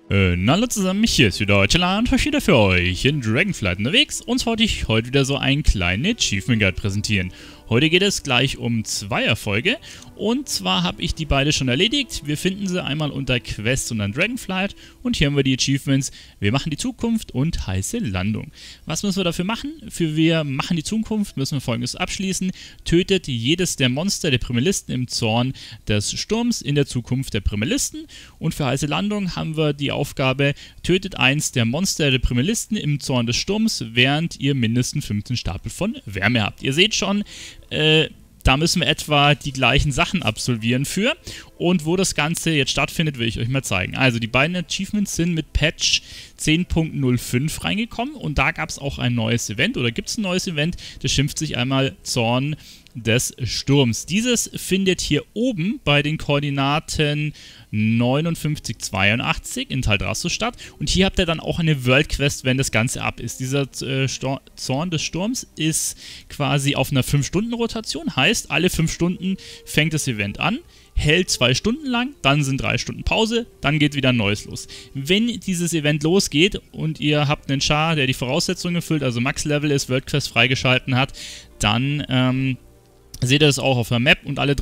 Hallo zusammen, hier ist wieder Deutschland, wieder für euch in Dragonflight unterwegs und wollte ich heute wieder so einen kleinen Achievement Guide präsentieren. Heute geht es gleich um 2 Erfolge und zwar habe ich die beide schon erledigt. Wir finden sie einmal unter Quest und dann Dragonflight und hier haben wir die Achievements. Wir machen die Zukunft und heiße Landung. Was müssen wir dafür machen? Für wir machen die Zukunft müssen wir folgendes abschließen. Tötet jedes der Monster der Primalisten im Zorn des Sturms in der Zukunft der Primalisten und für heiße Landung haben wir die Aufgabe, tötet eins der Monster der Primalisten im Zorn des Sturms, während ihr mindestens 15 Stapel von Wärme habt. Ihr seht schon, da müssen wir etwa die gleichen Sachen absolvieren für. Und wo das Ganze jetzt stattfindet, will ich euch mal zeigen. Also die beiden Achievements sind mit Patch 10.05 reingekommen und da gab es auch ein neues Event, oder gibt es ein neues Event, das schimpft sich einmal Zorn des Sturms. Dieses findet hier oben bei den Koordinaten 5982 in Taldrassus statt und hier habt ihr dann auch eine World Quest, wenn das Ganze ab ist. Dieser Zorn des Sturms ist quasi auf einer 5-Stunden-Rotation, heißt alle 5 Stunden fängt das Event an, hält 2 Stunden lang, dann sind 3 Stunden Pause, dann geht wieder ein neues los. Wenn dieses Event losgeht und ihr habt einen Char, der die Voraussetzungen erfüllt, also Max-Level ist, World Quest freigeschalten hat, dann seht ihr das auch auf der Map und alle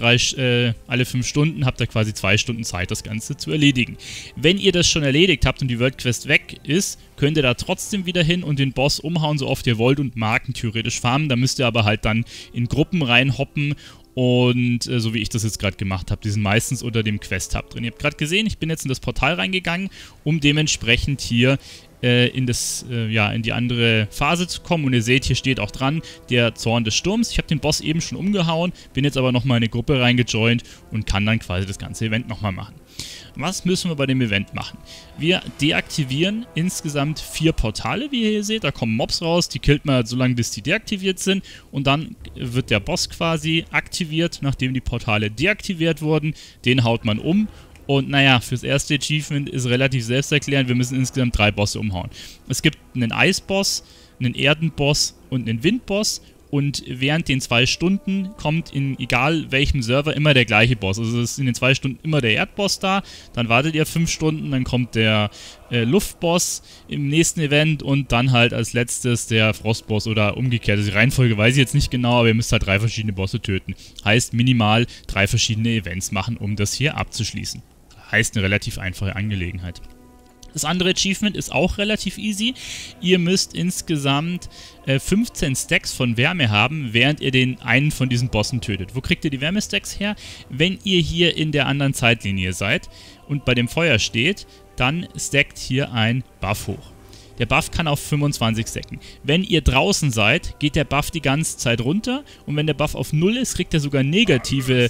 5 Stunden habt ihr quasi 2 Stunden Zeit, das Ganze zu erledigen. Wenn ihr das schon erledigt habt und die World Quest weg ist, könnt ihr da trotzdem wieder hin und den Boss umhauen, so oft ihr wollt und Marken theoretisch farmen. Da müsst ihr aber halt dann in Gruppen reinhoppen und so wie ich das jetzt gerade gemacht habe, die sind meistens unter dem Quest-Hub drin. Ihr habt gerade gesehen, ich bin jetzt in das Portal reingegangen, um dementsprechend hier in die andere Phase zu kommen und ihr seht, hier steht auch dran, der Zorn des Sturms. Ich habe den Boss eben schon umgehauen, bin jetzt aber nochmal in eine Gruppe reingejoint und kann dann quasi das ganze Event nochmal machen. Was müssen wir bei dem Event machen? Wir deaktivieren insgesamt 4 Portale, wie ihr hier seht. Da kommen Mobs raus, die killt man so lange, bis die deaktiviert sind. Und dann wird der Boss quasi aktiviert, nachdem die Portale deaktiviert wurden. Den haut man um. Und naja, fürs erste Achievement ist relativ selbsterklärend, wir müssen insgesamt 3 Bosse umhauen. Es gibt einen Eisboss, einen Erdenboss und einen Windboss. Und während den 2 Stunden kommt in egal welchem Server immer der gleiche Boss. Also es ist in den 2 Stunden immer der Erdboss da, dann wartet ihr 5 Stunden, dann kommt der Luftboss im nächsten Event und dann halt als letztes der Frostboss oder umgekehrt. Also die Reihenfolge weiß ich jetzt nicht genau, aber ihr müsst halt 3 verschiedene Bosse töten. Heißt minimal 3 verschiedene Events machen, um das hier abzuschließen. Heißt eine relativ einfache Angelegenheit. Das andere Achievement ist auch relativ easy. Ihr müsst insgesamt 15 Stacks von Wärme haben, während ihr den einen von diesen Bossen tötet. Wo kriegt ihr die Wärmestacks her? Wenn ihr hier in der anderen Zeitlinie seid und bei dem Feuer steht, dann stackt hier ein Buff hoch. Der Buff kann auf 25 stacken. Wenn ihr draußen seid, geht der Buff die ganze Zeit runter und wenn der Buff auf 0 ist, kriegt er sogar einen negativen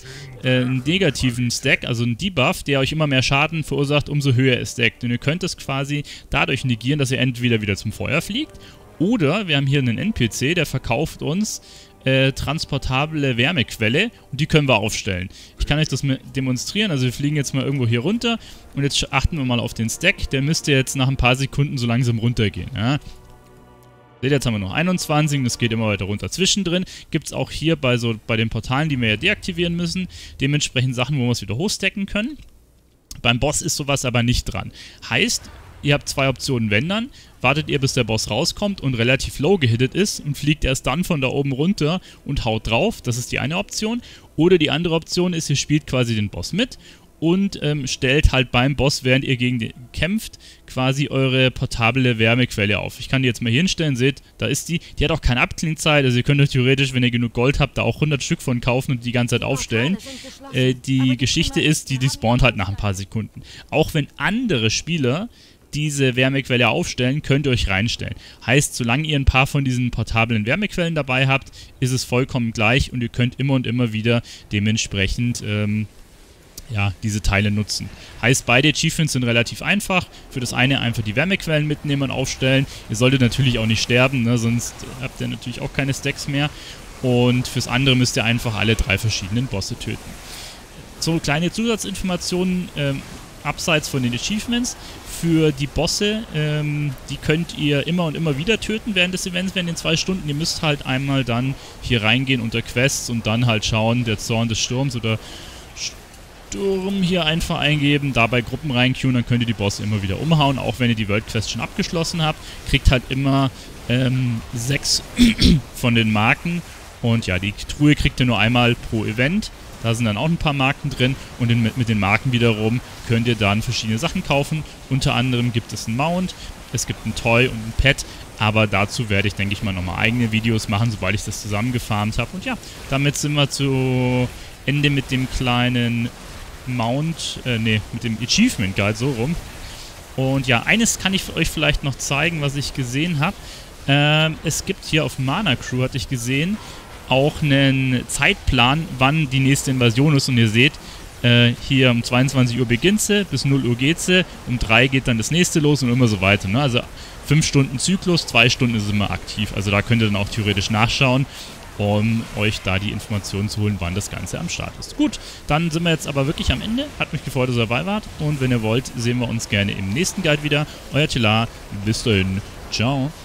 Stack, also einen Debuff, der euch immer mehr Schaden verursacht, umso höher es stackt. Und ihr könnt es quasi dadurch negieren, dass ihr entweder wieder zum Feuer fliegt oder wir haben hier einen NPC, der verkauft uns transportable Wärmequelle und die können wir aufstellen. Ich kann euch das demonstrieren, also wir fliegen jetzt mal irgendwo hier runter und jetzt achten wir mal auf den Stack, der müsste jetzt nach ein paar Sekunden so langsam runtergehen. Ja. Seht, jetzt haben wir noch 21, das geht immer weiter runter. Zwischendrin gibt es auch hier bei den Portalen, die wir ja deaktivieren müssen, dementsprechend Sachen, wo wir es wieder hochstacken können. Beim Boss ist sowas aber nicht dran. Heißt, ihr habt 2 Optionen, wenn dann, wartet ihr bis der Boss rauskommt und relativ low gehittet ist und fliegt erst dann von da oben runter und haut drauf, das ist die eine Option. Oder die andere Option ist, ihr spielt quasi den Boss mit und stellt halt beim Boss, während ihr gegen den kämpft, quasi eure portable Wärmequelle auf. Ich kann die jetzt mal hier hinstellen, seht, da ist die. Die hat auch keine Abklingzeit, also ihr könnt euch theoretisch, wenn ihr genug Gold habt, da auch 100 Stück von kaufen und die ganze Zeit aufstellen. Die Geschichte ist, die spawnt halt nach ein paar Sekunden. Auch wenn andere Spieler diese Wärmequelle aufstellen, könnt ihr euch reinstellen. Heißt, solange ihr ein paar von diesen portablen Wärmequellen dabei habt, ist es vollkommen gleich und ihr könnt immer und immer wieder dementsprechend diese Teile nutzen. Heißt, beide Achievements sind relativ einfach. Für das eine einfach die Wärmequellen mitnehmen und aufstellen. Ihr solltet natürlich auch nicht sterben, ne? Sonst habt ihr natürlich auch keine Stacks mehr. Und fürs andere müsst ihr einfach alle 3 verschiedenen Bosse töten. So kleine Zusatzinformationen abseits von den Achievements. Für die Bosse, die könnt ihr immer und immer wieder töten während des Events, während den 2 Stunden. Ihr müsst halt einmal dann hier reingehen unter Quests und dann halt schauen, der Zorn des Sturms oder Sturm hier einfach eingeben, dabei Gruppen reinqueuen, dann könnt ihr die Bosse immer wieder umhauen, auch wenn ihr die World Quest schon abgeschlossen habt. Kriegt halt immer 6 von den Marken und ja, die Truhe kriegt ihr nur einmal pro Event. Da sind dann auch ein paar Marken drin und mit den Marken wiederum könnt ihr dann verschiedene Sachen kaufen. Unter anderem gibt es einen Mount, es gibt ein Toy und ein Pet, aber dazu werde ich, denke ich mal, nochmal eigene Videos machen, sobald ich das zusammengefarmt habe. Und ja, damit sind wir zu Ende mit dem kleinen mit dem Achievement Guide, so rum. Und ja, eines kann ich euch vielleicht noch zeigen, was ich gesehen habe. Es gibt hier auf Mana Crew, hatte ich gesehen, auch einen Zeitplan, wann die nächste Invasion ist. Und ihr seht, hier um 22 Uhr beginnt sie, bis 0 Uhr geht sie, um 3 geht dann das nächste los und immer so weiter. Ne? Also 5 Stunden Zyklus, 2 Stunden ist es immer aktiv. Also da könnt ihr dann auch theoretisch nachschauen, um euch da die Informationen zu holen, wann das Ganze am Start ist. Gut, dann sind wir jetzt aber wirklich am Ende. Hat mich gefreut, dass ihr dabei wart. Und wenn ihr wollt, sehen wir uns gerne im nächsten Guide wieder. Euer Tila, bis dahin. Ciao.